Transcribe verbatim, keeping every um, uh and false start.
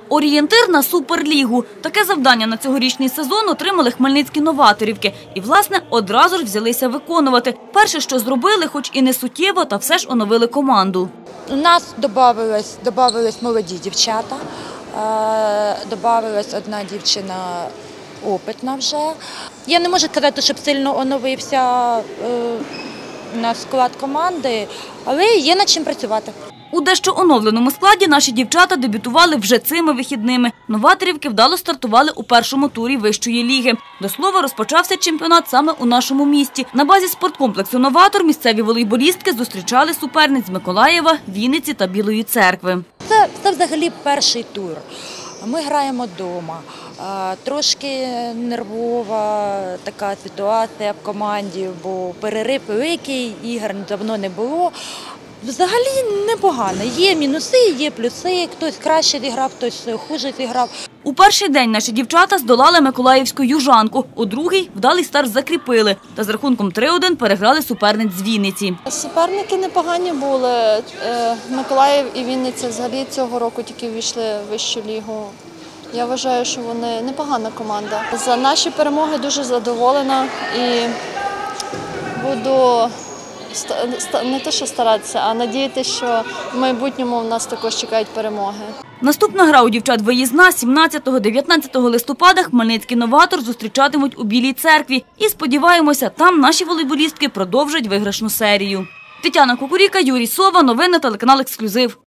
Орієнтир на Суперлігу. Таке завдання на цьогорічний сезон отримали хмельницькі новаторівки. І, власне, одразу ж взялися виконувати. Перше, що зробили, хоч і не суттєво, та все ж оновили команду. У нас додавались, додавались молоді дівчата, додавалась одна дівчина опитна вже. Я не можу сказати, щоб сильно оновився наш склад команди, але є над чим працювати. У дещо оновленому складі наші дівчата дебютували вже цими вихідними. Новаторівки вдало стартували у першому турі вищої ліги. До слова, розпочався чемпіонат саме у нашому місті. На базі спорткомплексу «Новатор» місцеві волейболістки зустрічали суперниць з Миколаєва, Вінниці та Білої Церкви. Це, це взагалі перший тур. Ми граємо вдома. Трошки нервова така ситуація в команді, бо перерив великий, ігор давно не було. Взагалі непогано. Є мінуси, є плюси. Хтось краще зіграв, хтось хуже зіграв. У перший день наші дівчата здолали миколаївську «Южанку». У другий вдалий старт закріпили. Та з рахунком три один переграли суперниць з Вінниці. Суперники непогані були. Миколаїв і Вінниця взагалі цього року тільки ввійшли в вищу лігу. Я вважаю, що вони непогана команда. За наші перемоги дуже задоволена і буду не те, що старатися, а надіятися, що в майбутньому в нас також чекають перемоги. Наступна гра у дівчат виїзна сімнадцятого-дев'ятнадцятого листопада хмельницький «Новатор» зустрічатимуть у Білій Церкві. І, сподіваємося, там наші волейболістки продовжать виграшну серію. Тетяна Кукуріка, Юрій Сова. Новини телеканал «Ексклюзив».